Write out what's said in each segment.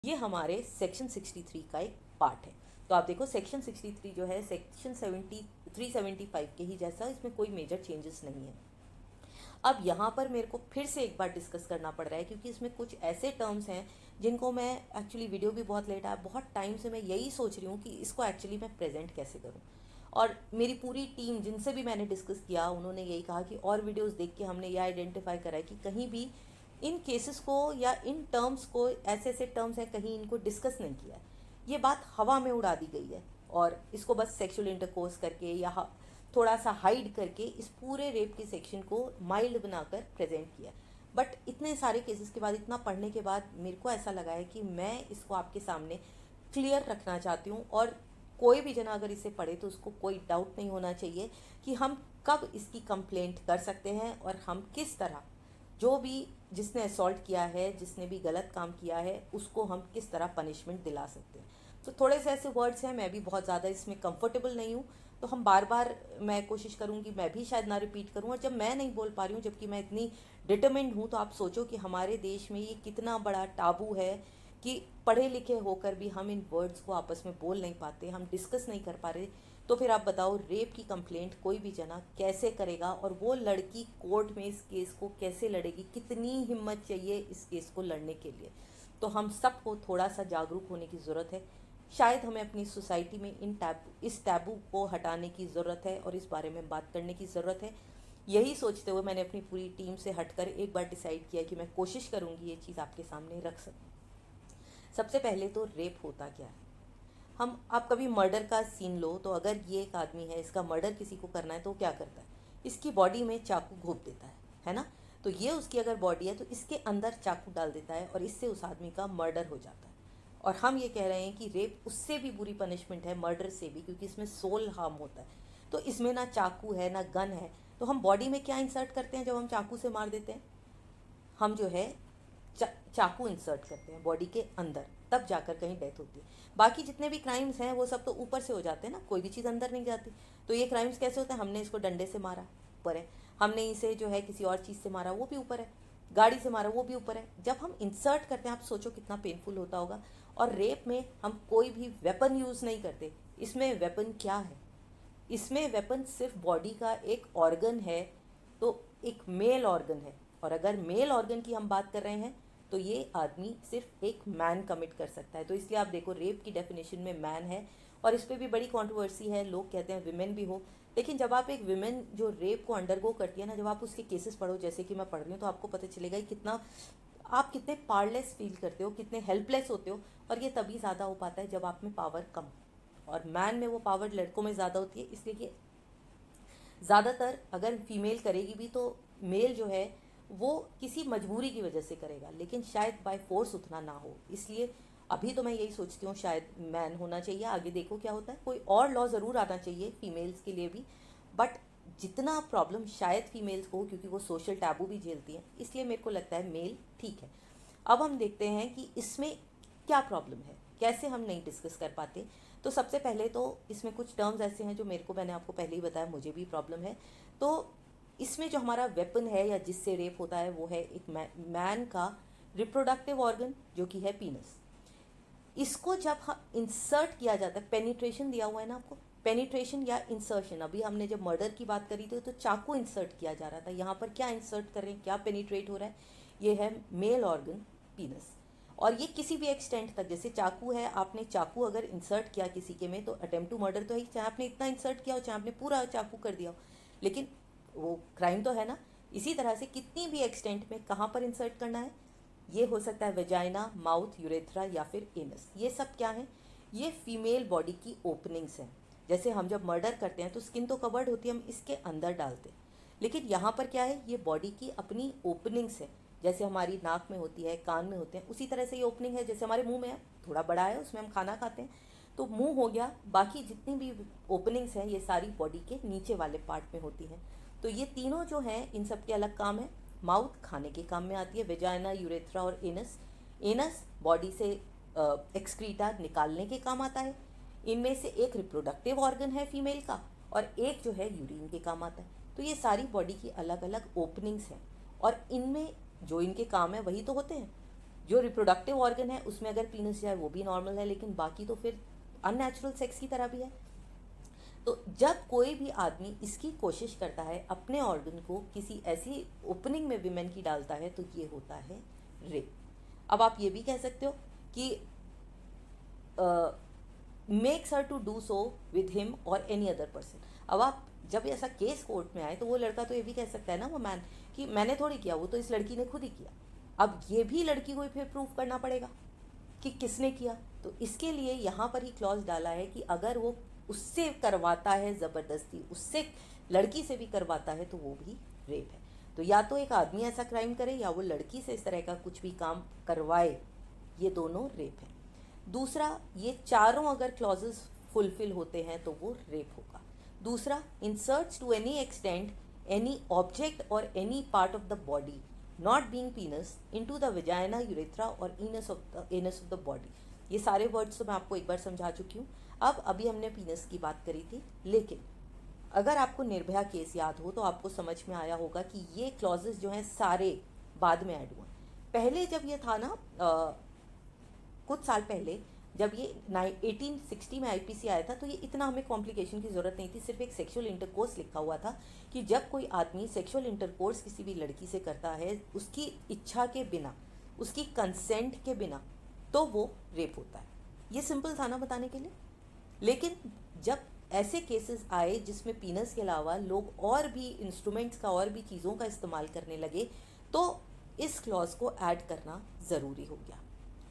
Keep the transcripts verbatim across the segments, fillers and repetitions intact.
ये हमारे section sixty three का एक पार्ट है। तो आप देखो सेक्शन सिक्सटी थ्री जो है section seventy three seventy five के ही जैसा, इसमें कोई मेजर चेंजेस नहीं है। अब यहाँ पर मेरे को फिर से एक बार डिस्कस करना पड़ रहा है क्योंकि इसमें कुछ ऐसे टर्म्स हैं जिनको मैं एक्चुअली, वीडियो भी बहुत लेट आया, बहुत टाइम से मैं यही सोच रही हूँ कि इसको एक्चुअली मैं प्रेजेंट कैसे करूँ। और मेरी पूरी टीम जिनसे भी मैंने डिस्कस किया उन्होंने यही कहा कि और वीडियोस देख के हमने यह आइडेंटिफाई करा है कि कहीं भी इन केसेस को या इन टर्म्स को, ऐसे ऐसे टर्म्स हैं, कहीं इनको डिस्कस नहीं किया है। ये बात हवा में उड़ा दी गई है और इसको बस सेक्सुअल इंटरकोर्स करके या थोड़ा सा हाइड करके इस पूरे रेप के सेक्शन को माइल्ड बनाकर प्रेजेंट किया। बट इतने सारे केसेस के बाद, इतना पढ़ने के बाद मेरे को ऐसा लगा है कि मैं इसको आपके सामने क्लियर रखना चाहती हूँ और कोई भी जना अगर इसे पढ़े तो उसको कोई डाउट नहीं होना चाहिए कि हम कब इसकी कंप्लेंट कर सकते हैं और हम किस तरह, जो भी जिसने असॉल्ट किया है, जिसने भी गलत काम किया है, उसको हम किस तरह पनिशमेंट दिला सकते हैं। तो थोड़े से ऐसे वर्ड्स हैं, मैं भी बहुत ज़्यादा इसमें कंफर्टेबल नहीं हूँ, तो हम बार बार, मैं कोशिश करूँगी मैं भी शायद ना रिपीट करूँ। और जब मैं नहीं बोल पा रही हूँ, जबकि मैं इतनी डिटरमिन्ड हूँ, तो आप सोचो कि हमारे देश में ये कितना बड़ा टाबू है कि पढ़े लिखे होकर भी हम इन वर्ड्स को आपस में बोल नहीं पाते, हम डिस्कस नहीं कर पा रहे। तो फिर आप बताओ, रेप की कंप्लेंट कोई भी जना कैसे करेगा और वो लड़की कोर्ट में इस केस को कैसे लड़ेगी, कितनी हिम्मत चाहिए इस केस को लड़ने के लिए। तो हम सबको थोड़ा सा जागरूक होने की ज़रूरत है। शायद हमें अपनी सोसाइटी में इन टैबू इस टैबू को हटाने की ज़रूरत है और इस बारे में बात करने की ज़रूरत है। यही सोचते हुए मैंने अपनी पूरी टीम से हटकर एक बार डिसाइड किया कि मैं कोशिश करूँगी ये चीज़ आपके सामने रख सकूँ। सबसे पहले तो रेप होता क्या है। हम, आप कभी मर्डर का सीन लो, तो अगर ये एक आदमी है, इसका मर्डर किसी को करना है, तो क्या करता है, इसकी बॉडी में चाकू घोंप देता है है ना। तो ये उसकी अगर बॉडी है तो इसके अंदर चाकू डाल देता है और इससे उस आदमी का मर्डर हो जाता है। और हम ये कह रहे हैं कि रेप उससे भी बुरी पनिशमेंट है, मर्डर से भी, क्योंकि इसमें सोल हार्म होता है। तो इसमें ना चाकू है ना गन है, तो हम बॉडी में क्या इंसर्ट करते हैं जब हम चाकू से मार देते हैं, हम जो है चा, चाकू इंसर्ट करते हैं बॉडी के अंदर, तब जाकर कहीं डेथ होती है। बाकी जितने भी क्राइम्स हैं वो सब तो ऊपर से हो जाते हैं ना, कोई भी चीज़ अंदर नहीं जाती। तो ये क्राइम्स कैसे होते हैं, हमने इसको डंडे से मारा, ऊपर है। हमने इसे जो है किसी और चीज़ से मारा, वो भी ऊपर है। गाड़ी से मारा, वो भी ऊपर है। जब हम इंसर्ट करते हैं, आप सोचो कितना पेनफुल होता होगा। और रेप में हम कोई भी वेपन यूज़ नहीं करते। इसमें वेपन क्या है, इसमें वेपन सिर्फ बॉडी का एक ऑर्गन है, तो एक मेल ऑर्गन है। और अगर मेल ऑर्गन की हम बात कर रहे हैं तो ये आदमी सिर्फ एक मैन कमिट कर सकता है। तो इसलिए आप देखो, रेप की डेफिनेशन में मैन है और इस पर भी बड़ी कंट्रोवर्सी है। लोग कहते हैं विमेन भी हो, लेकिन जब आप एक विमेन जो रेप को अंडरगो करती है ना, जब आप उसके केसेस पढ़ो, जैसे कि मैं पढ़ रही हूँ, तो आपको पता चलेगा कितना आप कितने पावरलेस फील करते हो, कितने हेल्पलेस होते हो। और ये तभी ज़्यादा हो पाता है जब आप में पावर कम, और मैन में वो पावर लड़कों में ज़्यादा होती है। इसलिए कि ज़्यादातर अगर फीमेल करेगी भी तो मेल जो है वो किसी मजबूरी की वजह से करेगा, लेकिन शायद बाय फोर्स उतना ना हो। इसलिए अभी तो मैं यही सोचती हूँ शायद मैन होना चाहिए, आगे देखो क्या होता है। कोई और लॉ ज़रूर आना चाहिए फीमेल्स के लिए भी, बट जितना प्रॉब्लम शायद फीमेल्स को हो, क्योंकि वो सोशल टैबू भी झेलती हैं, इसलिए मेरे को लगता है मेल ठीक है। अब हम देखते हैं कि इसमें क्या प्रॉब्लम है, कैसे हम नहीं डिस्कस कर पाते। तो सबसे पहले तो इसमें कुछ टर्म्स ऐसे हैं जो मेरे को, मैंने आपको पहले ही बताया, मुझे भी प्रॉब्लम है। तो इसमें जो हमारा वेपन है या जिससे रेप होता है वो है एक मैन का रिप्रोडक्टिव ऑर्गन, जो कि है पीनस। इसको जब इंसर्ट किया जाता है, पेनिट्रेशन दिया हुआ है ना आपको, पेनिट्रेशन या इंसर्शन। अभी हमने जब मर्डर की बात करी थी तो चाकू इंसर्ट किया जा रहा था, यहाँ पर क्या इंसर्ट कर रहे हैं, क्या पेनिट्रेट हो रहा है, ये है मेल ऑर्गन पीनस। और ये किसी भी एक्सटेंट तक, जैसे चाकू है, आपने चाकू अगर इंसर्ट किया किसी के में तो अटेम्प्ट टू मर्डर तो है, चाहे आपने इतना इंसर्ट किया हो, चाहे आपने पूरा चाकू कर दिया हो, लेकिन वो क्राइम तो है ना। इसी तरह से कितनी भी एक्सटेंट में कहाँ पर इंसर्ट करना है, ये हो सकता है वेजाइना, माउथ, यूरेथ्रा या फिर एनस। ये सब क्या है, ये फीमेल बॉडी की ओपनिंग्स हैं। जैसे हम जब मर्डर करते हैं तो स्किन तो कवर्ड होती है, हम इसके अंदर डालते हैं, लेकिन यहाँ पर क्या है, ये बॉडी की अपनी ओपनिंग्स है। जैसे हमारी नाक में होती है, कान में होते हैं, उसी तरह से ये ओपनिंग है। जैसे हमारे मुंह में है, थोड़ा बड़ा है, उसमें हम खाना खाते हैं, तो मुंह हो गया। बाकी जितनी भी ओपनिंग्स हैं ये सारी बॉडी के नीचे वाले पार्ट में होती हैं। तो ये तीनों जो हैं, इन सब के अलग काम है। माउथ खाने के काम में आती है, वेजाइना, यूरेथ्रा और एनस। एनस बॉडी से एक्सक्रीटा निकालने के काम आता है। इनमें से एक रिप्रोडक्टिव ऑर्गन है फीमेल का और एक जो है यूरिन के काम आता है। तो ये सारी बॉडी की अलग अलग ओपनिंग्स हैं और इनमें जो इनके काम है वही तो होते हैं। जो रिप्रोडक्टिव ऑर्गन है उसमें अगर पीनस जाए वो भी नॉर्मल है, लेकिन बाकी तो फिर अननेचुरल सेक्स की तरह भी है। तो जब कोई भी आदमी इसकी कोशिश करता है अपने ऑर्गन को किसी ऐसी ओपनिंग में विमेन की डालता है तो ये होता है रेप। अब आप ये भी कह सकते हो कि makes her to do so with him और एनी अदर पर्सन। अब आप जब ऐसा केस कोर्ट में आए तो वो लड़का तो ये भी कह सकता है ना, वो मैन, कि मैंने थोड़ी किया, वो तो इस लड़की ने खुद ही किया। अब ये भी लड़की को फिर प्रूफ करना पड़ेगा कि किसने किया। तो इसके लिए यहाँ पर ही क्लॉज डाला है कि अगर वो उससे करवाता है ज़बरदस्ती, उससे लड़की से भी करवाता है तो वो भी रेप है। तो या तो एक आदमी ऐसा क्राइम करे या वो लड़की से इस तरह का कुछ भी काम करवाए, ये दोनों रेप है। दूसरा, ये चारों अगर क्लॉजेस फुलफिल होते हैं तो वो रेप होगा। दूसरा, inserts to any extent any object और any part of the body not being penis into the vagina, urethra और anus of the anus of the body. ये सारे वर्ड्स तो मैं आपको एक बार समझा चुकी हूँ। अब अभी हमने पीनस की बात करी थी, लेकिन अगर आपको निर्भया केस याद हो तो आपको समझ में आया होगा कि ये क्लॉजेस जो हैं सारे बाद में ऐड हुए। पहले जब ये था ना, आ, कुछ साल पहले जब ये एटीन सिक्सटी में आईपीसी आया था तो ये इतना हमें कॉम्प्लिकेशन की ज़रूरत नहीं थी। सिर्फ एक सेक्सुअल इंटरकोर्स लिखा हुआ था कि जब कोई आदमी सेक्सुअल इंटरकोर्स किसी भी लड़की से करता है उसकी इच्छा के बिना, उसकी कंसेंट के बिना, तो वो रेप होता है। ये सिंपल था ना बताने के लिए। लेकिन जब ऐसे केसेस आए जिसमें पीनस के अलावा लोग और भी इंस्ट्रूमेंट्स का और भी चीज़ों का इस्तेमाल करने लगे तो इस क्लॉज को ऐड करना ज़रूरी हो गया।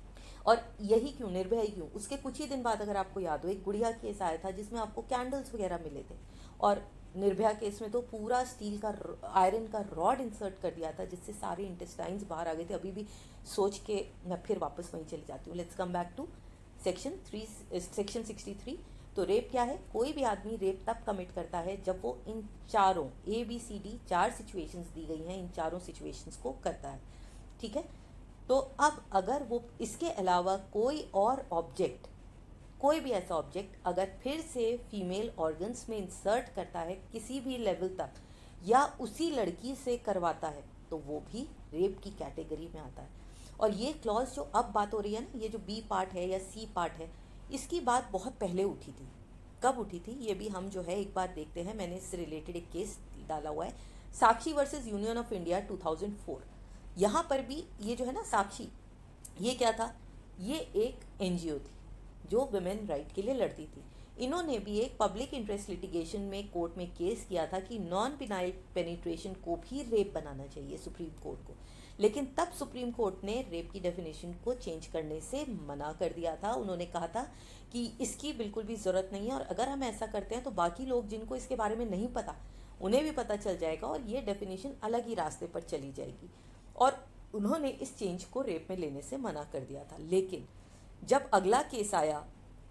और यही क्यों, निर्भया ही क्यों, उसके कुछ ही दिन बाद अगर आपको याद हो एक गुड़िया केस आया था जिसमें आपको कैंडल्स वगैरह मिले थे, और निर्भया केस में तो पूरा स्टील का आयरन का रॉड इंसर्ट कर दिया था जिससे सारे इंटेस्टाइन्स बाहर आ गए थे। अभी भी सोच के मैं फिर वापस वहीं चली जाती हूँ। Let's come back to section three section sixty three. तो रेप क्या है? कोई भी आदमी रेप तब कमिट करता है जब वो इन चारों ए बी सी डी चार सिचुएशंस दी गई हैं, इन चारों सिचुएशंस को करता है। ठीक है। तो अब अगर वो इसके अलावा कोई और ऑब्जेक्ट, कोई भी ऐसा ऑब्जेक्ट अगर फिर से फीमेल ऑर्गन्स में इंसर्ट करता है किसी भी लेवल तक या उसी लड़की से करवाता है तो वो भी रेप की कैटेगरी में आता है। और ये क्लॉज जो अब बात हो रही है ना, ये जो बी पार्ट है या सी पार्ट है, इसकी बात बहुत पहले उठी थी। कब उठी थी ये भी हम जो है एक बार देखते हैं। मैंने इससे रिलेटेड एक केस डाला हुआ है, Sakshi versus union of India two thousand four. यहाँ पर भी ये जो है ना साक्षी, ये क्या था? ये एक एनजीओ थी जो वुमेन राइट के लिए लड़ती थी। इन्होंने भी एक पब्लिक इंटरेस्ट लिटिगेशन में कोर्ट में केस किया था कि नॉन पिनाइल पेनिट्रेशन को भी रेप बनाना चाहिए सुप्रीम कोर्ट को। लेकिन तब सुप्रीम कोर्ट ने रेप की डेफिनेशन को चेंज करने से मना कर दिया था। उन्होंने कहा था कि इसकी बिल्कुल भी ज़रूरत नहीं है, और अगर हम ऐसा करते हैं तो बाकी लोग जिनको इसके बारे में नहीं पता उन्हें भी पता चल जाएगा और ये डेफिनेशन अलग ही रास्ते पर चली जाएगी। और उन्होंने इस चेंज को रेप में लेने से मना कर दिया था। लेकिन जब अगला केस आया,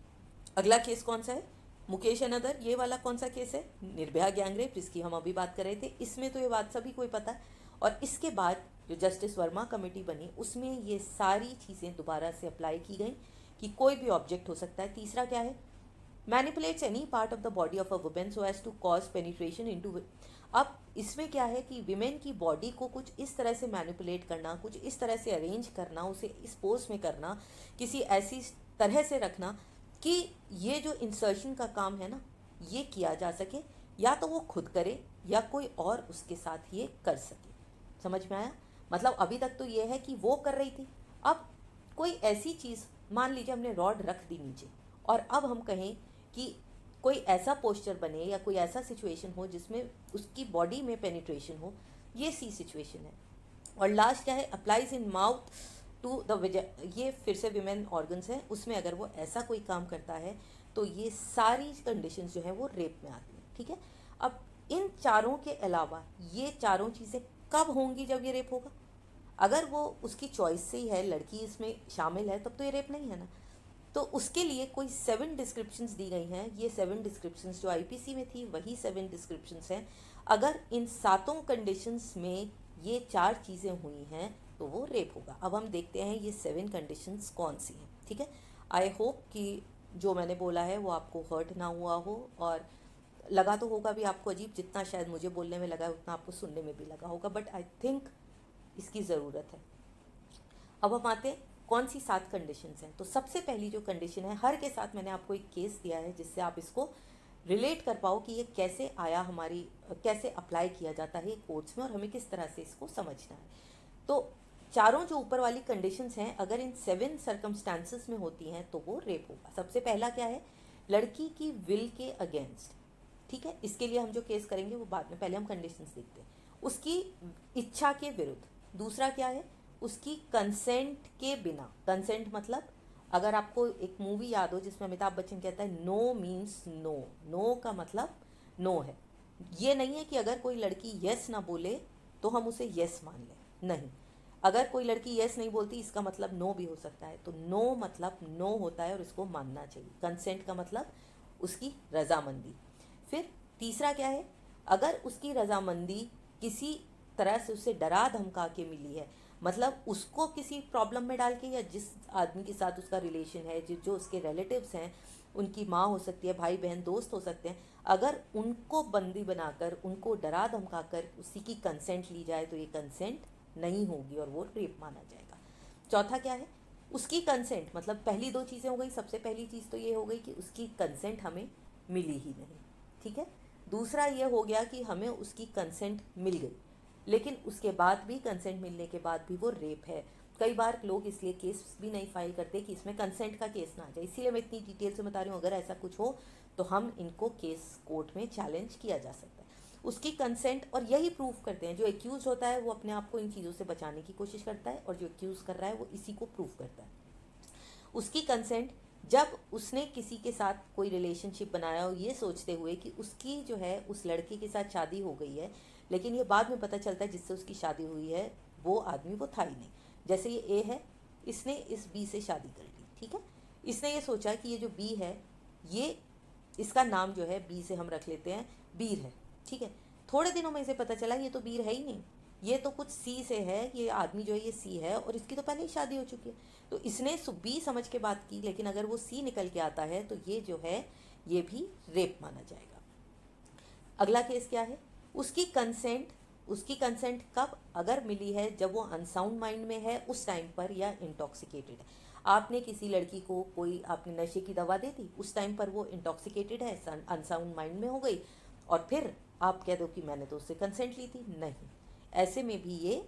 अगला केस कौन सा है? मुकेश अनदर, ये वाला कौन सा केस है? निर्भया गैंगरेप, जिसकी हम अभी बात कर रहे थे। इसमें तो ये बात सभी को ही पता है। और इसके बाद जो जस्टिस वर्मा कमेटी बनी उसमें ये सारी चीज़ें दोबारा से अप्लाई की गई कि कोई भी ऑब्जेक्ट हो सकता है। तीसरा क्या है? Manipulates any part of the body of a women so as to cause penetration into. अब इसमें क्या है कि विमेन की बॉडी को कुछ इस तरह से मैनिपुलेट करना, कुछ इस तरह से अरेंज करना, उसे इस पोज में करना, किसी ऐसी तरह से रखना कि ये जो इंसर्शन का काम है ना ये किया जा सके, या तो वो खुद करे या कोई और उसके साथ ये कर सके। समझ में आया? मतलब अभी तक तो ये है कि वो कर रही थी, अब कोई ऐसी चीज़, मान लीजिए हमने रॉड रख दी नीचे और अब हम कहें कि कोई ऐसा पोस्चर बने या कोई ऐसा सिचुएशन हो जिसमें उसकी बॉडी में पेनिट्रेशन हो, ये सी सिचुएशन है। और लास्ट क्या है? Applies in mouth to the, ये फिर से विमेन ऑर्गन्स है, उसमें अगर वो ऐसा कोई काम करता है तो ये सारी कंडीशंस जो है वो रेप में आती हैं। ठीक है। अब इन चारों के अलावा ये चारों चीज़ें कब होंगी? जब ये रेप होगा। अगर वो उसकी चॉइस से ही है, लड़की इसमें शामिल है, तब तो ये रेप नहीं है ना। तो उसके लिए कोई सेवन डिस्क्रिप्शंस दी गई हैं। ये सेवन डिस्क्रिप्शंस जो आईपीसी में थी वही सेवन डिस्क्रिप्शंस हैं। अगर इन सातों कंडीशंस में ये चार चीज़ें हुई हैं तो वो रेप होगा। अब हम देखते हैं ये सेवन कंडीशंस कौन सी हैं। ठीक है। आई होप कि जो मैंने बोला है वो आपको हर्ट ना हुआ हो, और लगा तो होगा भी आपको अजीब, जितना शायद मुझे बोलने में लगा है उतना आपको सुनने में भी लगा होगा, बट आई थिंक इसकी ज़रूरत है। अब हम आते हैं कौन सी सात कंडीशंस हैं। तो सबसे पहली जो कंडीशन है, हर के साथ मैंने आपको एक केस दिया है जिससे आप इसको रिलेट कर पाओ कि ये कैसे आया, हमारी कैसे अप्लाई किया जाता है कोर्ट्स में और हमें किस तरह से इसको समझना है। तो चारों जो ऊपर वाली कंडीशंस हैं अगर इन सेवन सर्कमस्टांसेस में होती हैं तो वो रेप होगा। सबसे पहला क्या है, लड़की की विल के अगेंस्ट, ठीक है, इसके लिए हम जो केस करेंगे वो बाद में, पहले हम कंडीशंस देखते हैं। उसकी इच्छा के विरुद्ध। दूसरा क्या है, उसकी कंसेंट के बिना। कंसेंट मतलब अगर आपको एक मूवी याद हो जिसमें अमिताभ बच्चन कहता है नो मीन्स नो, नो का मतलब नो है। ये नहीं है कि अगर कोई लड़की यस ना बोले तो हम उसे यस मान लें, नहीं। अगर कोई लड़की यस नहीं बोलती इसका मतलब नो भी हो सकता है। तो नो मतलब नो होता है और इसको मानना चाहिए। कंसेंट का मतलब उसकी रजामंदी। फिर तीसरा क्या है, अगर उसकी रजामंदी किसी तरह से उससे डरा धमका के मिली है, मतलब उसको किसी प्रॉब्लम में डाल के, या जिस आदमी के साथ उसका रिलेशन है, जो जो उसके रिलेटिव्स हैं, उनकी माँ हो सकती है, भाई बहन दोस्त हो सकते हैं, अगर उनको बंदी बनाकर, उनको डरा धमका कर उसी की कंसेंट ली जाए तो ये कंसेंट नहीं होगी और वो रेप माना जाएगा। चौथा क्या है, उसकी कंसेंट, मतलब पहली दो चीज़ें हो गई। सबसे पहली चीज़ तो ये हो गई कि उसकी कंसेंट हमें मिली ही नहीं, ठीक है। दूसरा ये हो गया कि हमें उसकी कंसेंट मिल गई, लेकिन उसके बाद भी, कंसेंट मिलने के बाद भी वो रेप है। कई बार लोग इसलिए केस भी नहीं फाइल करते कि इसमें कंसेंट का केस ना आ जाए, इसीलिए मैं इतनी डिटेल से बता रही हूँ। अगर ऐसा कुछ हो तो हम इनको केस कोर्ट में चैलेंज किया जा सकता है। उसकी कंसेंट, और यही प्रूफ करते हैं, जो एक्यूज होता है वो अपने आप को इन चीज़ों से बचाने की कोशिश करता है और जो एक्यूज कर रहा है वो इसी को प्रूफ करता है। उसकी कंसेंट, जब उसने किसी के साथ कोई रिलेशनशिप बनाया हो ये सोचते हुए कि उसकी जो है उस लड़के के साथ शादी हो गई है, लेकिन ये बाद में पता चलता है जिससे उसकी शादी हुई है वो आदमी वो था ही नहीं। जैसे ये ए है, इसने इस बी से शादी कर ली, ठीक है। इसने ये सोचा कि ये जो बी है, ये इसका नाम जो है बी से हम रख लेते हैं बीर है, ठीक है। थोड़े दिनों में इसे पता चला ये तो बीर है ही नहीं, ये तो कुछ सी से है, ये आदमी जो है ये सी है और इसकी तो पहले ही शादी हो चुकी है। तो इसने बी समझ के बात की, लेकिन अगर वो सी निकल के आता है तो ये जो है ये भी रेप माना जाएगा। अगला केस क्या है, उसकी कंसेंट, उसकी कंसेंट कब अगर मिली है, जब वो अनसाउंड माइंड में है उस टाइम पर, या इंटॉक्सिकेटेड है। आपने किसी लड़की को कोई आपने नशे की दवा दे दी, उस टाइम पर वो इंटॉक्सिकेटेड है, अनसाउंड माइंड में हो गई, और फिर आप कह दो कि मैंने तो उससे कंसेंट ली थी, नहीं, ऐसे में भी ये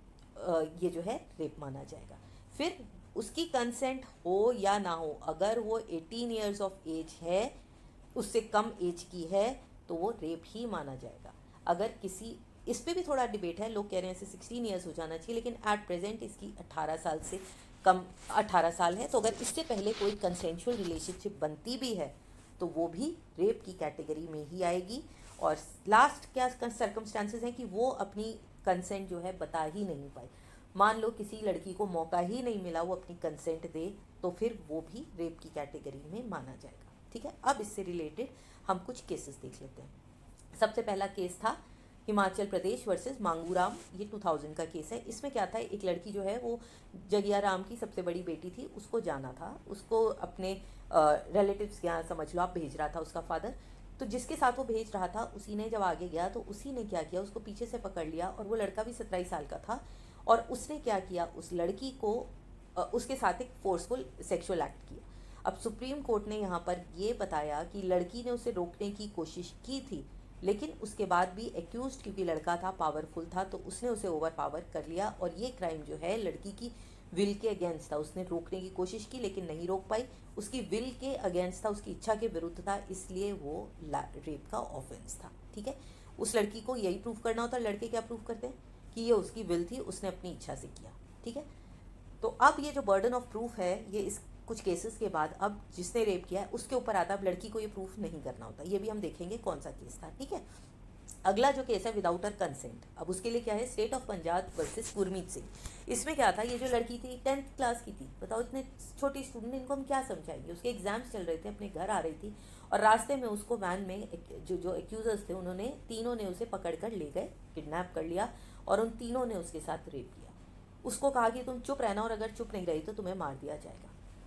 ये जो है रेप माना जाएगा। फिर उसकी कंसेंट हो या ना हो, अगर वो अठारह इयर्स ऑफ एज है, उससे कम एज की है, तो वो रेप ही माना जाएगा। अगर किसी, इस पे भी थोड़ा डिबेट है, लोग कह रहे हैं इसे सोलह इयर्स हो जाना चाहिए, लेकिन एट प्रेजेंट इसकी अठारह साल से कम, अठारह साल है। तो अगर इससे पहले कोई कंसेंशुअल रिलेशनशिप बनती भी है तो वो भी रेप की कैटेगरी में ही आएगी। और लास्ट क्या सर्कमस्टांसेस हैं कि वो अपनी कंसेंट जो है बता ही नहीं पाई। मान लो किसी लड़की को मौका ही नहीं मिला वो अपनी कंसेंट दे, तो फिर वो भी रेप की कैटेगरी में माना जाएगा, ठीक है। अब इससे रिलेटेड हम कुछ केसेस देख लेते हैं। सबसे पहला केस था हिमाचल प्रदेश वर्सेस मांगूराम, ये दो हज़ार का केस है। इसमें क्या था, एक लड़की जो है वो जगिया राम की सबसे बड़ी बेटी थी, उसको जाना था, उसको अपने रिलेटिव्स के यहाँ समझ लो आप भेज रहा था उसका फादर। तो जिसके साथ वो भेज रहा था उसी ने जब आगे गया तो उसी ने क्या किया, उसको पीछे से पकड़ लिया, और वो लड़का भी सत्रह साल का था, और उसने क्या किया, उस लड़की को उसके साथ एक फोर्सफुल सेक्सुअल एक्ट किया। अब सुप्रीम कोर्ट ने यहाँ पर ये बताया कि लड़की ने उसे रोकने की कोशिश की थी, लेकिन उसके बाद भी एक्यूज्ड, क्योंकि लड़का था, पावरफुल था, तो उसने उसे ओवर पावर कर लिया, और ये क्राइम जो है लड़की की विल के अगेंस्ट था। उसने रोकने की कोशिश की लेकिन नहीं रोक पाई, उसकी विल के अगेंस्ट था, उसकी इच्छा के विरुद्ध था, इसलिए वो रेप का ऑफेंस था, ठीक है। उस लड़की को यही प्रूफ करना होता है। लड़के क्या प्रूफ करते हैं कि ये उसकी विल थी, उसने अपनी इच्छा से किया, ठीक है। तो अब ये जो बर्डन ऑफ प्रूफ है, ये इस कुछ केसेस के बाद अब जिसने रेप किया है उसके ऊपर आता है। अब लड़की को ये प्रूफ नहीं करना होता, ये भी हम देखेंगे कौन सा केस था, ठीक है। अगला जो केस है विदाउट हर कंसेंट, अब उसके लिए क्या है, state of Punjab versus Gurmeet Singh. इसमें क्या था, ये जो लड़की थी टेंथ क्लास की थी, बताओ इतने छोटी स्टूडेंट, इनको हम क्या समझाएंगे। उसके एग्जाम्स चल रहे थे, अपने घर आ रही थी, और रास्ते में उसको वैन में जो जो एक्यूजर्स थे उन्होंने, तीनों ने उसे पकड़ कर ले गए, किडनैप कर लिया, और उन तीनों ने उसके साथ रेप किया। उसको कहा कि तुम चुप रहना, और अगर चुप नहीं रही तो तुम्हें मार दिया जाएगा।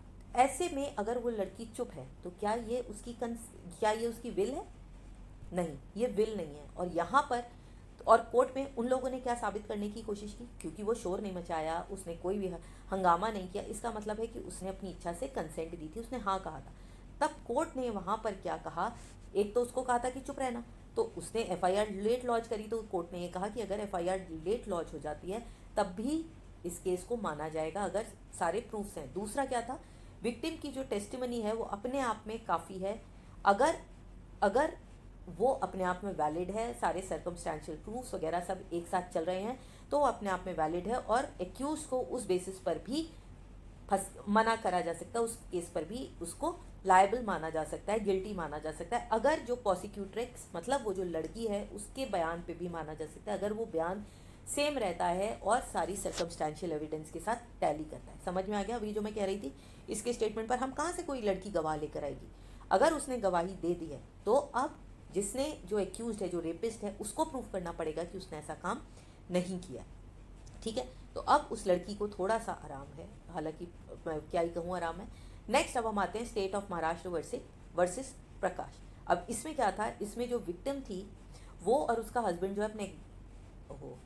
ऐसे में अगर वो लड़की चुप है तो क्या ये उसकी क्या ये उसकी विल है? नहीं, ये विल नहीं है। और यहाँ पर और कोर्ट में उन लोगों ने क्या साबित करने की कोशिश की, क्योंकि वो शोर नहीं मचाया, उसने कोई भी हंगामा नहीं किया, इसका मतलब है कि उसने अपनी इच्छा से कंसेंट दी थी, उसने हाँ कहा था। तब कोर्ट ने वहाँ पर क्या कहा, एक तो उसको कहा था कि चुप रहना, तो उसने एफआईआर लेट लॉन्च करी, तो कोर्ट ने ये कहा कि अगर एफआईआर लेट लॉन्च हो जाती है तब भी इस केस को माना जाएगा अगर सारे प्रूफ्स हैं। दूसरा क्या था, विक्टिम की जो टेस्टिमनी है वो अपने आप में काफ़ी है, अगर अगर वो अपने आप में वैलिड है, सारे सर्कमस्टेंशियल प्रूफ्स वगैरह सब एक साथ चल रहे हैं, तो वो अपने आप में वैलिड है और एक्यूज को उस बेसिस पर भी फंस मना करा जा सकता है, उस केस पर भी उसको लायबल माना जा सकता है, गिल्टी माना जा सकता है। अगर जो प्रोसिक्यूट्रिक्स मतलब वो जो लड़की है उसके बयान पे भी माना जा सकता है, अगर वो बयान सेम रहता है और सारी सर्कमस्टेंशियल एविडेंस के साथ टैली करता है। समझ में आ गया? अभी जो मैं कह रही थी, इसके स्टेटमेंट पर हम कहाँ से कोई लड़की गवाह लेकर आएगी? अगर उसने गवाही दे दी है तो अब जिसने जो एक्यूज्ड है, जो रेपिस्ट है, उसको प्रूव करना पड़ेगा कि उसने ऐसा काम नहीं किया। ठीक है, तो अब उस लड़की को थोड़ा सा आराम है, हालांकि क्या ही कहूँ आराम है। नेक्स्ट अब हम आते हैं state of Maharashtra versus versus Prakash. अब इसमें क्या था, इसमें जो विक्टिम थी वो और उसका हस्बैंड जो है अपने ओहो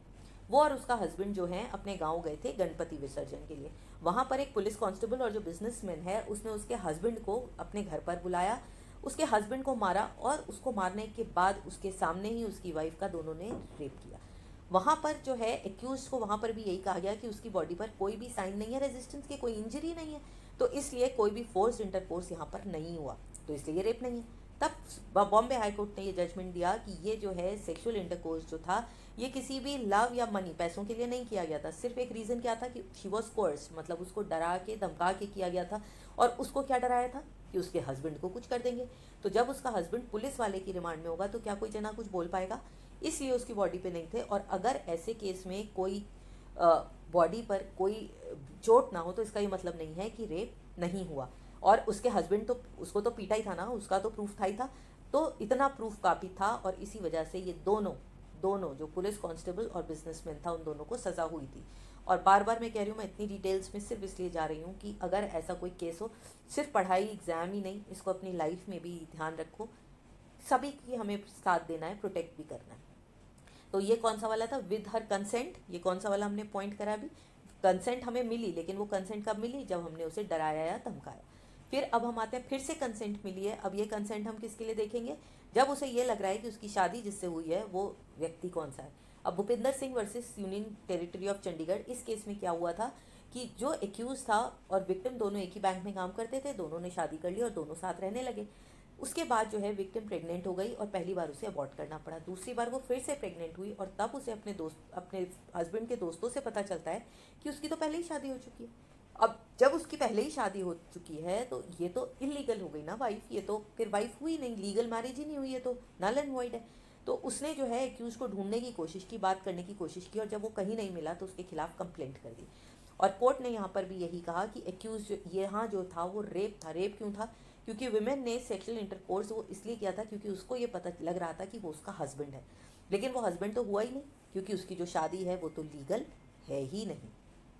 वो और उसका हस्बैंड जो है अपने गांव गए थे गणपति विसर्जन के लिए। वहां पर एक पुलिस कांस्टेबल और जो बिजनेसमैन है उसने उसके हस्बैंड को अपने घर पर बुलाया, उसके हस्बैंड को मारा और उसको मारने के बाद उसके सामने ही उसकी वाइफ का दोनों ने रेप किया। वहां पर जो है एक्यूज को वहां पर भी यही कहा गया कि उसकी बॉडी पर कोई भी साइन नहीं है रेजिस्टेंस के, कोई इंजरी नहीं है, तो इसलिए कोई भी फोर्स इंटरकोर्स यहाँ पर नहीं हुआ, तो इसलिए ये रेप नहीं है। तब बॉम्बे हाई कोर्ट ने ये जजमेंट दिया कि ये जो है सेक्सुअल इंटरकोर्स जो था ये किसी भी लव या मनी, पैसों के लिए नहीं किया गया था। सिर्फ एक रीज़न क्या था कि शी वॉज कोर्स, मतलब उसको डरा के धमका के किया गया था। और उसको क्या डराया था कि उसके हस्बैंड को कुछ कर देंगे। तो जब उसका हस्बैंड पुलिस वाले की रिमांड में होगा तो क्या कोई जना कुछ बोल पाएगा, इसलिए उसकी बॉडी पे नहीं थे। और अगर ऐसे केस में कोई बॉडी पर कोई चोट ना हो तो इसका ये मतलब नहीं है कि रेप नहीं हुआ। और उसके हस्बैंड तो उसको तो पीटा ही था ना, उसका तो प्रूफ था ही था, तो इतना प्रूफ काफ़ी था। और इसी वजह से ये दोनों दोनों जो पुलिस कांस्टेबल और बिजनेसमैन था उन दोनों को सज़ा हुई थी। और बार बार मैं कह रही हूँ, मैं इतनी डिटेल्स में सिर्फ इसलिए जा रही हूँ कि अगर ऐसा कोई केस हो, सिर्फ पढ़ाई एग्जाम ही नहीं, इसको अपनी लाइफ में भी ध्यान रखो। सभी की हमें साथ देना है, प्रोटेक्ट भी करना है। तो ये कौन सा वाला था, विद हर कंसेंट, ये कौन सा वाला हमने पॉइंट करा अभी। कंसेंट हमें मिली, लेकिन वो कंसेंट कब मिली, जब हमने उसे डराया या धमकाया। फिर अब हम आते हैं, फिर से कंसेंट मिली है। अब ये कंसेंट हम किसके लिए देखेंगे, जब उसे ये लग रहा है कि उसकी शादी जिससे हुई है वो व्यक्ति कौन सा है। अब Bhupinder Singh versus union territory of Chandigarh, इस केस में क्या हुआ था कि जो एक्यूज था और विक्टिम दोनों एक ही बैंक में काम करते थे, दोनों ने शादी कर ली और दोनों साथ रहने लगे। उसके बाद जो है विक्टिम प्रेग्नेंट हो गई और पहली बार उसे अबॉर्ट करना पड़ा। दूसरी बार वो फिर से प्रेग्नेंट हुई और तब उसे अपने दोस्त अपने हस्बैंड के दोस्तों से पता चलता है कि उसकी तो पहले ही शादी हो चुकी है। अब जब उसकी पहले ही शादी हो चुकी है तो ये तो इलीगल हो गई ना वाइफ, ये तो फिर वाइफ हुई नहीं, लीगल मैरिज ही नहीं हुई, है तो नल एंड वॉइड है। तो उसने जो है एक्यूज को ढूंढने की कोशिश की, बात करने की कोशिश की, और जब वो कहीं नहीं मिला तो उसके खिलाफ कंप्लेंट कर दी। और कोर्ट ने यहाँ पर भी यही कहा कि एक्यूज यहाँ जो था वो रेप था। रेप क्यों था, क्योंकि विमेन ने सेक्सुअल इंटरकोर्स वो इसलिए किया था क्योंकि उसको ये पता लग रहा था कि वो उसका हस्बैंड है, लेकिन वो हस्बैंड तो हुआ ही नहीं क्योंकि उसकी जो शादी है वो तो लीगल है ही नहीं।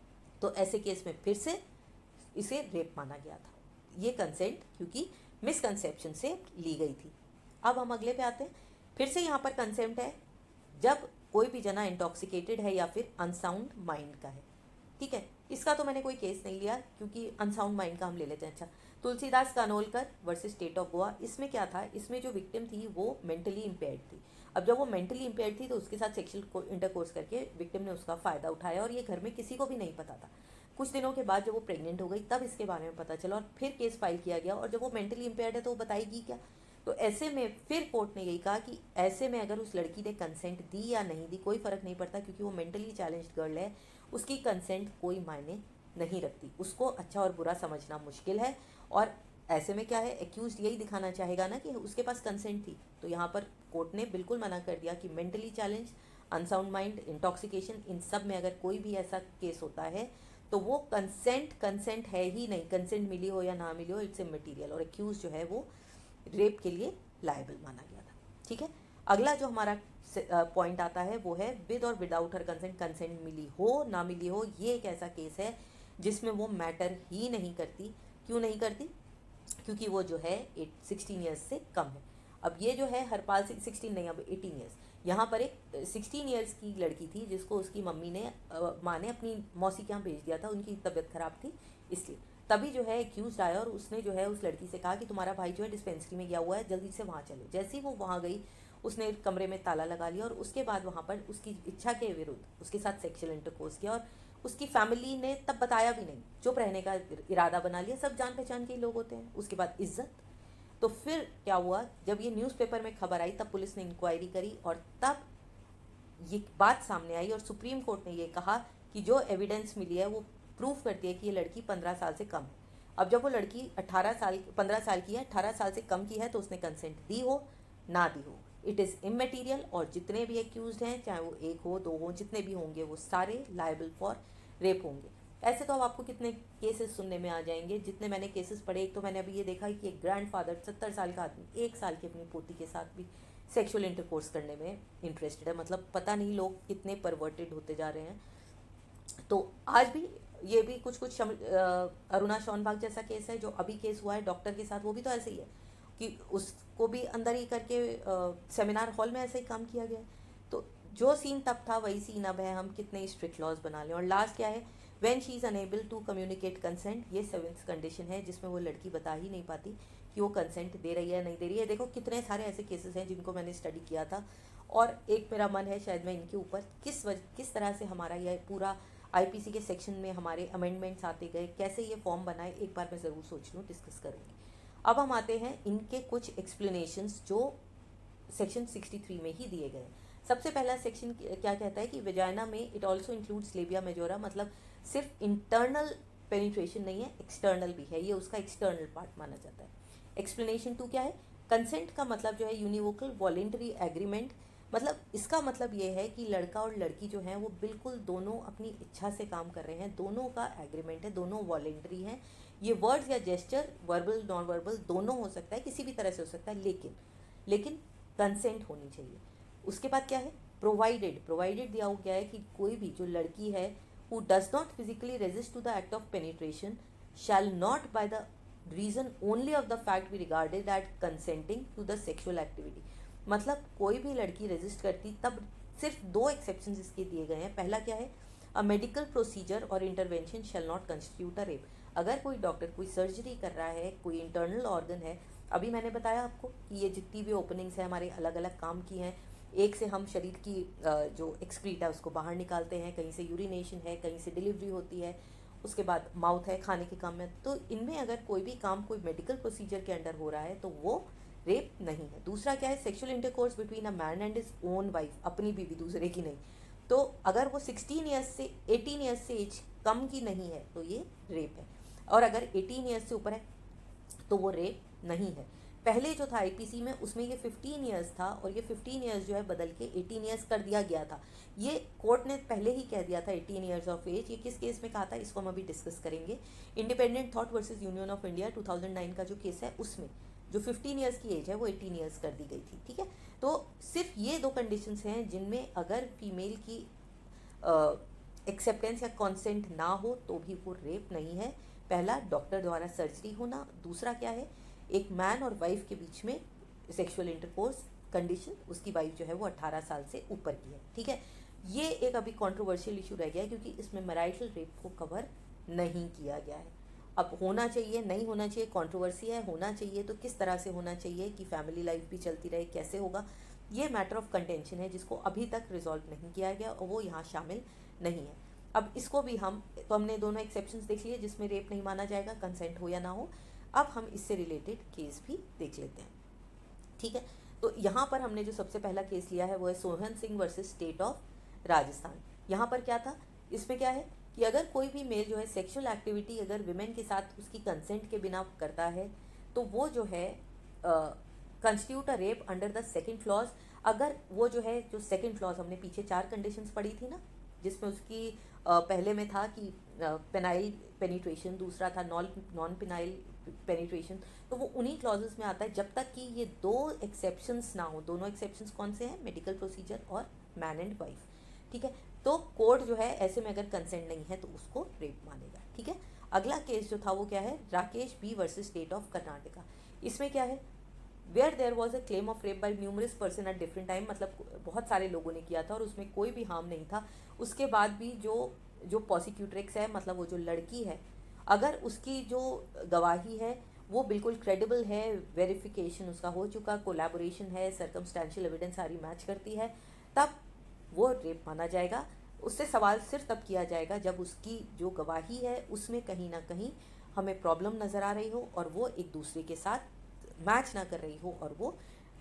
तो ऐसे केस में फिर से इसे रेप माना गया था, ये कंसेंट क्योंकि मिसकंसेप्शन से ली गई थी। अब हम अगले पे आते हैं। फिर से यहाँ पर कंसेंट है जब कोई भी जना इंटॉक्सिकेटेड है या फिर अनसाउंड माइंड का है। ठीक है, इसका तो मैंने कोई केस नहीं लिया क्योंकि अनसाउंड माइंड का हम ले लेते हैं। अच्छा, Tulsidas Kanolkar versus state of Goa, इसमें क्या था, इसमें जो विक्टिम थी वो मेंटली इम्पेयर्ड थी। अब जब वो मेंटली इम्पेयर्ड थी तो उसके साथ सेक्सुअल इंटरकोर्स करके विक्टिम ने उसका फ़ायदा उठाया और ये घर में किसी को भी नहीं पता था। कुछ दिनों के बाद जब वो प्रेग्नेंट हो गई तब इसके बारे में पता चला और फिर केस फाइल किया गया। और जब वो मेंटली इम्पेयर्ड है तो वो बताएगी क्या, तो ऐसे में फिर कोर्ट ने यही कहा कि ऐसे में अगर उस लड़की ने कंसेंट दी या नहीं दी कोई फ़र्क नहीं पड़ता क्योंकि वो मेंटली चैलेंज्ड गर्ल है, उसकी कंसेंट कोई मायने नहीं रखती। उसको अच्छा और बुरा समझना मुश्किल है और ऐसे में क्या है, एक्यूज यही दिखाना चाहेगा ना कि उसके पास कंसेंट थी। तो यहाँ पर कोर्ट ने बिल्कुल मना कर दिया कि mentally challenge, unsound mind, intoxication, इन सब में अगर कोई भी ऐसा केस होता है तो वो कंसेंट कंसेंट है ही नहीं, कंसेंट मिली हो या ना मिली हो, इट्स ए मटीरियल। और एक्यूज जो है वो रेप के लिए लायबल माना गया था। ठीक है, अगला जो हमारा पॉइंट आता है वो है विद और विदाउट हर कंसेंट, कंसेंट मिली हो ना मिली हो, ये एक ऐसा केस है जिसमें वो मैटर ही नहीं करती। क्यों नहीं करती, क्योंकि वो जो है एट सिक्सटीन ईयर्स से कम है। अब ये जो है हरपाल सिंह सिक्सटीन नहीं, अब एटीन ईयर्स, यहाँ पर एक सिक्सटीन ईयर्स की लड़की थी जिसको उसकी मम्मी ने माँ ने अपनी मौसी के यहाँ भेज दिया था, उनकी तबीयत खराब थी इसलिए। तभी जो है एक्यूज आया और उसने जो है उस लड़की से कहा कि तुम्हारा भाई जो है डिस्पेंसरी में गया हुआ है, जल्दी से वहाँ चलो। जैसे ही वो वहाँ गई उसने कमरे में ताला लगा लिया और उसके बाद वहाँ पर उसकी इच्छा के विरुद्ध उसके साथ सेक्सुअल इंटरकोर्स किया और उसकी फैमिली ने तब बताया भी नहीं, चुप रहने का इरादा बना लिया, सब जान पहचान के लोग होते हैं। उसके बाद इज्जत। तो फिर क्या हुआ, जब ये न्यूज़पेपर में खबर आई तब पुलिस ने इंक्वायरी करी और तब ये बात सामने आई और सुप्रीम कोर्ट ने ये कहा कि जो एविडेंस मिली है वो प्रूफ करती है कि ये लड़की पंद्रह साल से कम है। अब जब वो लड़की अट्ठारह साल पंद्रह साल की है, अट्ठारह साल से कम की है, तो उसने कंसेंट दी हो ना दी हो, इट इज़ इमेटीरियल। और जितने भी एक्यूज हैं, चाहे वो एक हो दो हो, जितने भी होंगे वो सारे लायबल फॉर रेप होंगे। ऐसे तो अब आपको कितने केसेस सुनने में आ जाएंगे। जितने मैंने केसेस पढ़े, एक तो मैंने अभी ये देखा कि एक ग्रैंडफादर सत्तर साल का आदमी एक साल की अपनी पोती के साथ भी सेक्सुअल इंटरकोर्स करने में इंटरेस्टेड है। मतलब पता नहीं लोग कितने परवर्टेड होते जा रहे हैं। तो आज भी ये भी कुछ कुछ अरुणा शॉनबाग जैसा केस है जो अभी केस हुआ है डॉक्टर के साथ, वो भी तो ऐसे ही है कि उसको भी अंदर ही करके सेमिनार हॉल में ऐसे ही काम किया गया। तो जो सीन तब था वही सीन अब है, हम कितने स्ट्रिक्ट लॉज बना लें। और लास्ट क्या है, when she is unable to communicate consent, ये सेवेंथ कंडीशन है जिसमें वो लड़की बता ही नहीं पाती कि वो कंसेंट दे रही है नहीं दे रही है। देखो कितने सारे ऐसे केसेस हैं जिनको मैंने स्टडी किया था और एक मेरा मन है शायद मैं इनके ऊपर किस वजह किस तरह से हमारा यह पूरा आईपीसी के सेक्शन में हमारे अमेंडमेंट्स आते गए, कैसे ये फॉर्म बनाए, एक बार मैं ज़रूर सोच लूँ, डिस्कस करूँगी। अब हम आते हैं इनके कुछ एक्सप्लेनेशंस जो सेक्शन सिक्सटी थ्री में ही दिए गए। सबसे पहला सेक्शन क्या कहता है कि वेजाइना में it also includes labia majora, मतलब सिर्फ इंटरनल पेनिट्रेशन नहीं है, एक्सटर्नल भी है, ये उसका एक्सटर्नल पार्ट माना जाता है। एक्सप्लेनेशन टू क्या है, कंसेंट का मतलब जो है यूनिवोकल वॉलेंटरी एग्रीमेंट, मतलब इसका मतलब ये है कि लड़का और लड़की जो हैं वो बिल्कुल दोनों अपनी इच्छा से काम कर रहे हैं, दोनों का एग्रीमेंट है, दोनों वॉलेंटरी हैं। ये वर्ड्स या जेस्चर वर्बल नॉन वर्बल दोनों हो सकता है, किसी भी तरह से हो सकता है, लेकिन लेकिन कंसेंट होनी चाहिए। उसके बाद क्या है, प्रोवाइडेड प्रोवाइडेड दिया गया है कि कोई भी जो लड़की है who does not physically resist to the act of penetration shall not by the reason only of the fact be regarded as consenting to the sexual activity। मतलब कोई भी लड़की रेजिस्ट करती तब सिर्फ दो एक्सेप्शन इसके दिए गए हैं। पहला क्या है, अ मेडिकल प्रोसीजर और intervention shall not constitute a rape. अगर कोई डॉक्टर कोई सर्जरी कर रहा है, कोई इंटरनल ऑर्गन है, अभी मैंने बताया आपको कि ये जितनी भी ओपनिंग्स हैं हमारे अलग अलग काम की हैं, एक से हम शरीर की जो एक्सक्रीट है उसको बाहर निकालते हैं, कहीं से यूरिनेशन है, कहीं से डिलीवरी होती है, उसके बाद माउथ है खाने के काम में। तो इनमें अगर कोई भी काम कोई मेडिकल प्रोसीजर के अंडर हो रहा है तो वो रेप नहीं है। दूसरा क्या है, sexual intercourse between a man and his own wife, अपनी बीवी दूसरे की नहीं। तो अगर वो सिक्सटीन ईयर्स से एटीन ईयर्स से एज कम की नहीं है तो ये रेप है, और अगर एटीन ईयर्स से ऊपर है तो वो रेप नहीं है। पहले जो था आईपीसी में उसमें ये फिफ्टीन इयर्स था और ये फिफ्टीन इयर्स जो है बदल के एटीन इयर्स कर दिया गया था। ये कोर्ट ने पहले ही कह दिया था एटीन इयर्स ऑफ एज। ये किस केस में कहा था इसको हम अभी डिस्कस करेंगे। Independent thought versus union of India two thousand nine का जो केस है उसमें जो फिफ्टीन इयर्स की एज है वो एटीन इयर्स कर दी गई थी। ठीक है, तो सिर्फ ये दो कंडीशंस हैं जिनमें अगर फीमेल की एक्सेप्टेंस या कॉन्सेंट ना हो तो भी वो रेप नहीं है। पहला डॉक्टर द्वारा सर्जरी होना, दूसरा क्या है एक मैन और वाइफ के बीच में सेक्सुअल इंटरकोर्स कंडीशन, उसकी वाइफ जो है वो अट्ठारह साल से ऊपर की है। ठीक है, ये एक अभी कंट्रोवर्शियल इशू रह गया है क्योंकि इसमें मैरिटल रेप को कवर नहीं किया गया है। अब होना चाहिए नहीं होना चाहिए, कंट्रोवर्सी है। होना चाहिए तो किस तरह से होना चाहिए कि फैमिली लाइफ भी चलती रहे, कैसे होगा, ये मैटर ऑफ कंटेंशन है जिसको अभी तक रिजॉल्व नहीं किया गया और वो यहाँ शामिल नहीं है। अब इसको भी हम तो हमने दोनों एक्सेप्शंस देख लिए जिसमें रेप नहीं माना जाएगा, कंसेंट हो या ना हो। अब हम इससे रिलेटेड केस भी देख लेते हैं। ठीक है, तो यहाँ पर हमने जो सबसे पहला केस लिया है वो है Sohan Singh versus state of Rajasthan. यहाँ पर क्या था, इसमें क्या है कि अगर कोई भी मेल जो है सेक्सुअल एक्टिविटी अगर विमेन के साथ उसकी कंसेंट के बिना करता है तो वो जो है constitute a rape under the second clause. अगर वो जो है जो सेकंड क्लॉज हमने पीछे चार कंडीशंस पढ़ी थी ना, जिसमें उसकी आ, पहले में था कि पेनाइल पेनिट्रेशन, दूसरा था नॉन नॉन पेनाइल पेनिट्रेशन, तो वो उन्हीं क्लॉजेस में आता है जब तक कि ये दो एक्सेप्शंस ना हो। दोनों एक्सेप्शंस कौन से हैं, मेडिकल प्रोसीजर और मैन एंड वाइफ। ठीक है, तो कोर्ट जो है ऐसे में अगर कंसेंट नहीं है तो उसको रेप मानेगा। ठीक है, अगला केस जो था वो क्या है, Rakesh B versus state of Karnataka. इसमें क्या है, where there was a claim of rape by numerous person at different time, मतलब बहुत सारे लोगों ने किया था और उसमें कोई भी हार्म नहीं था। उसके बाद भी जो जो प्रोसिक्यूट्रिक्स है, मतलब वो जो लड़की है, अगर उसकी जो गवाही है वो बिल्कुल क्रेडिबल है, वेरिफिकेशन उसका हो चुका, कोलैबोरेशन है, सर्कमस्टेंशियल एविडेंस सारी मैच करती है, तब वो रेप माना जाएगा। उससे सवाल सिर्फ तब किया जाएगा जब उसकी जो गवाही है उसमें कहीं ना कहीं हमें प्रॉब्लम नज़र आ रही हो और वो एक दूसरे के साथ मैच ना कर रही हो और वो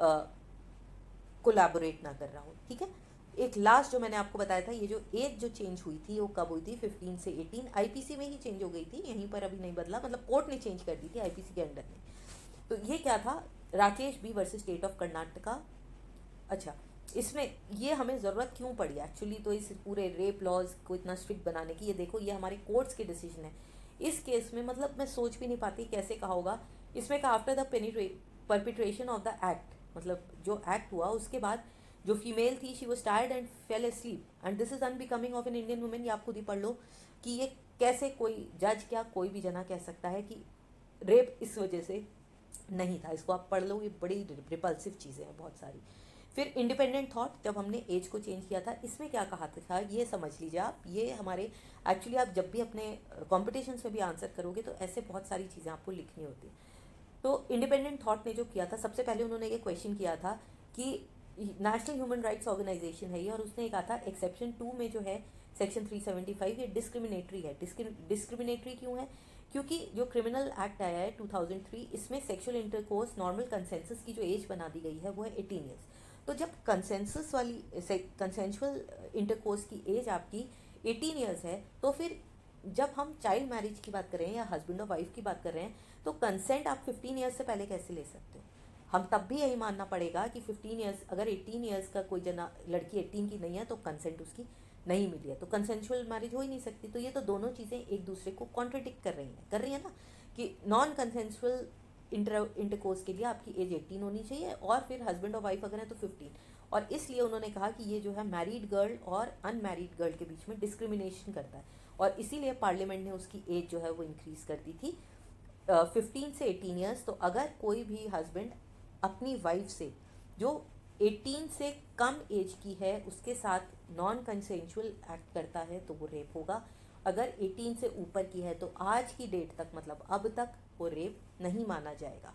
कोलैबोरेट ना कर रहा हो। ठीक है, एक लास्ट जो मैंने आपको बताया था, ये जो एज जो चेंज हुई थी वो कब हुई थी, फिफ्टीन से एटीन, आईपीसी में ही चेंज हो गई थी, यहीं पर अभी नहीं बदला, मतलब कोर्ट ने चेंज कर दी थी आईपीसी के अंडर में। तो ये क्या था, Rakesh B versus state of Karnataka. अच्छा, इसमें ये हमें ज़रूरत क्यों पड़ी एक्चुअली, तो इस पूरे रेप लॉज को इतना स्ट्रिक्ट बनाने की, ये देखो ये हमारे कोर्ट्स के डिसीजन है इस केस में। मतलब मैं सोच भी नहीं पाती कैसे कहा होगा इसमें का after the perpetration of the act, मतलब जो एक्ट हुआ उसके बाद जो फीमेल थी she was tired and fell asleep and this is unbecoming of an Indian women. ये आप खुद ही पढ़ लो कि ये कैसे कोई जज क्या कोई भी जना कह सकता है कि रेप इस वजह से नहीं था। इसको आप पढ़ लो, ये बड़ी रिपल्सिव चीज़ें हैं बहुत सारी। फिर इंडिपेंडेंट थॉट, जब हमने एज को चेंज किया था, इसमें क्या कहा था ये समझ लीजिए आप। ये हमारे एक्चुअली आप जब भी अपने कॉम्पिटिशन्स में भी आंसर करोगे तो ऐसे बहुत सारी चीज़ें आपको लिखनी होती है। तो इंडिपेंडेंट थॉट ने जो किया था, सबसे पहले उन्होंने ये क्वेश्चन किया था कि नेशनल ह्यूमन राइट्स ऑर्गेनाइजेशन है ये, और उसने ये कहा था एक्सेप्शन टू में जो है सेक्शन थ्री सेवेंटी फाइव ये डिस्क्रिमिनेटरी है। डिस्क्रिमिनेटरी क्यों है, क्योंकि जो क्रिमिनल एक्ट आया है टू थाउजेंड थ्री, इसमें सेक्सुअल इंटरकोर्स नॉर्मल कंसेंसस की जो एज बना दी गई है वो है एटीन ईयर्स। तो जब कंसेंसस वाली कंसेंशुअल इंटरकोर्स की एज आपकी एटीन ईयर्स है, तो फिर जब हम चाइल्ड मैरिज की बात कर रहे हैं या हस्बैंड और वाइफ की बात कर रहे हैं, तो कंसेंट आप फिफ्टीन ईयर्स से पहले कैसे ले सकते हो। हम तब भी यही मानना पड़ेगा कि फिफ्टीन ईयर्स, अगर एटीन ईयर्स का कोई जना लड़की एटीन की नहीं है तो कंसेंट उसकी नहीं मिली है, तो कंसेंशुअल मैरिज हो ही नहीं सकती। तो ये तो दोनों चीज़ें एक दूसरे को कॉन्ट्रडिक्ट कर रही हैं कर रही है ना, कि नॉन कंसेंशुअल इंटर इंटरकोर्स के लिए आपकी एज एटीन होनी चाहिए और फिर हस्बैंड और वाइफ अगर है तो फिफ्टीन। और इसलिए उन्होंने कहा कि ये जो है मैरिड गर्ल और अनमैरिड गर्ल के बीच में डिस्क्रिमिनेशन करता है, और इसीलिए पार्लियामेंट ने उसकी एज जो है वो इंक्रीज़ कर दी थी फिफ्टीन से एटीन ईयर्स। तो अगर कोई भी हस्बैंड अपनी वाइफ से जो एटीन से कम एज की है उसके साथ नॉन कंसेंशुअल एक्ट करता है तो वो रेप होगा। अगर एटीन से ऊपर की है तो आज की डेट तक, मतलब अब तक, वो रेप नहीं माना जाएगा।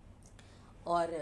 और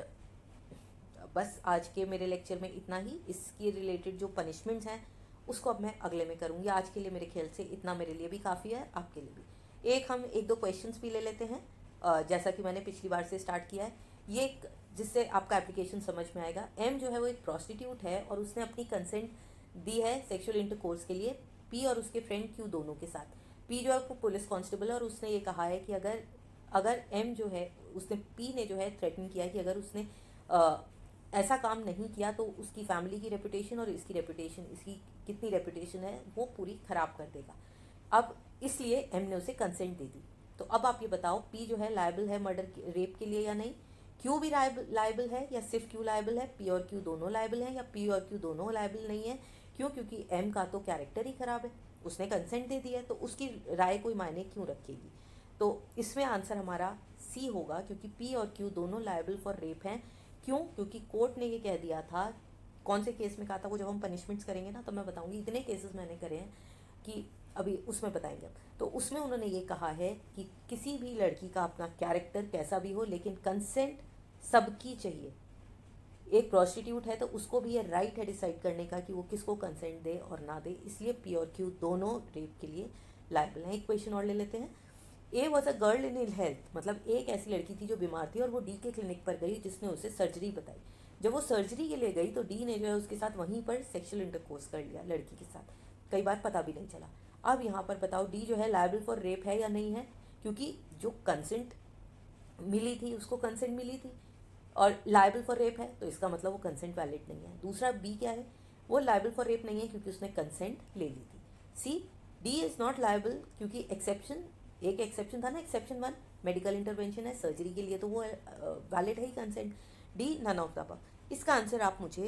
बस आज के मेरे लेक्चर में इतना ही। इसके रिलेटेड जो पनिशमेंट्स हैं उसको अब मैं अगले में करूँगी। आज के लिए मेरे ख्याल से इतना मेरे लिए भी काफ़ी है, आपके लिए भी। एक हम एक दो क्वेश्चंस भी ले लेते हैं जैसा कि मैंने पिछली बार से स्टार्ट किया है, ये एक जिससे आपका एप्लीकेशन समझ में आएगा। एम जो है वो एक प्रोस्टिट्यूट है और उसने अपनी कंसेंट दी है सेक्सुअल इंटरकोर्स के लिए पी और उसके फ्रेंड क्यू दोनों के साथ। पी जो है वो पुलिस कांस्टेबल है और उसने ये कहा है कि अगर अगर एम जो है उसने पी ने जो है थ्रेटन किया है कि अगर उसने आ, ऐसा काम नहीं किया तो उसकी फैमिली की रेपुटेशन और इसकी रेपुटेशन, इसकी कितनी रेपुटेशन है वो पूरी ख़राब कर देगा। अब इसलिए एम ने उसे कंसेंट दे दी। तो अब आप ये बताओ पी जो है लायबल है मर्डर रेप के लिए या नहीं, क्यू भी लायबल है या सिर्फ क्यू लायबल है, पी और क्यू दोनों लायबल हैं या पी और क्यू दोनों लायबल नहीं है। क्यों, क्योंकि एम का तो कैरेक्टर ही ख़राब है, उसने कंसेंट दे दिया है तो उसकी राय कोई मायने क्यों रखेगी। तो इसमें आंसर हमारा सी होगा, क्योंकि पी और क्यू दोनों लायबल फॉर रेप हैं। क्यों, क्योंकि कोर्ट ने ये कह दिया था, कौन से केस में कहा था वो जब हम पनिशमेंट्स करेंगे ना तो मैं बताऊंगी, इतने केसेस मैंने करे हैं कि अभी उसमें बताएंगे। तो उसमें उन्होंने ये कहा है कि किसी भी लड़की का अपना कैरेक्टर कैसा भी हो लेकिन कंसेंट सबकी चाहिए। एक प्रोस्टिट्यूट है तो उसको भी ये राइट है डिसाइड करने का कि वो किसको कंसेंट दे और ना दे, इसलिए पी और क्यू दोनों रेप के लिए लायबल हैं। एक क्वेश्चन और ले लेते हैं। A was a girl in ill health, मतलब एक ऐसी लड़की थी जो बीमार थी और वो डी के क्लिनिक पर गई जिसने उसे सर्जरी बताई। जब वो सर्जरी के लिए गई तो डी ने जो है उसके साथ वहीं पर सेक्सुअल इंटरकोर्स कर लिया लड़की के साथ, कई बार पता भी नहीं चला। अब यहाँ पर बताओ डी जो है लायबल फॉर रेप है या नहीं है, क्योंकि जो कंसेंट मिली थी उसको कंसेंट मिली थी और लायबल फॉर रेप है तो इसका मतलब वो कंसेंट वैलिड नहीं है। दूसरा बी क्या है, वो लायबल फॉर रेप नहीं है क्योंकि उसने कंसेंट ले ली थी। C D is not liable क्योंकि एक्सेप्शन, एक एक्सेप्शन था ना, एक्सेप्शन वन मेडिकल इंटरवेंशन है सर्जरी के लिए तो वो वैलिड है ही consent. D none of the above. इसका आंसर आप मुझे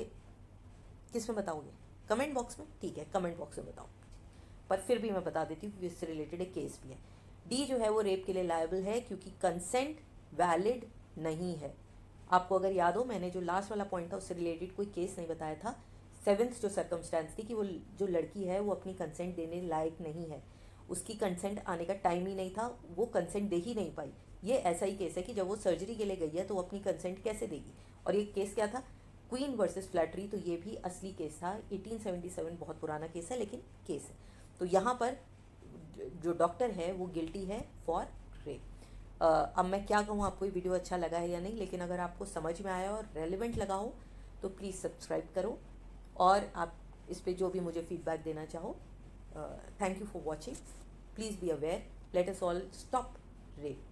किस में बताओगे, कमेंट बॉक्स में, ठीक है कमेंट बॉक्स में बताओ, पर फिर भी मैं बता देती हूँ क्योंकि इससे रिलेटेड एक केस भी है। डी जो है वो रेप के लिए लायबल है क्योंकि कंसेंट वैलिड नहीं है। आपको अगर याद हो, मैंने जो लास्ट वाला पॉइंट था उससे रिलेटेड कोई केस नहीं बताया था। सेवेंथ जो सर्कमस्टेंस थी कि वो जो लड़की है वो अपनी कंसेंट देने लायक नहीं है, उसकी कंसेंट आने का टाइम ही नहीं था, वो कंसेंट दे ही नहीं पाई। ये ऐसा ही केस है कि जब वो सर्जरी के लिए गई है तो वो अपनी कंसेंट कैसे देगी। और ये केस क्या था, क्वीन वर्सेस फ्लैटरी, तो ये भी असली केस था। एटीन सेवेंटी सेवन बहुत पुराना केस है लेकिन केस है। तो यहाँ पर जो डॉक्टर है वो गिल्टी है फॉर रेप। अब मैं क्या कहूँ, आपको ये वीडियो अच्छा लगा है या नहीं, लेकिन अगर आपको समझ में आया और रेलिवेंट लगा हो तो प्लीज़ सब्सक्राइब करो, और आप इस पे जो भी मुझे फीडबैक देना चाहो। Thank you for watching. Please be aware, let us all stop rape.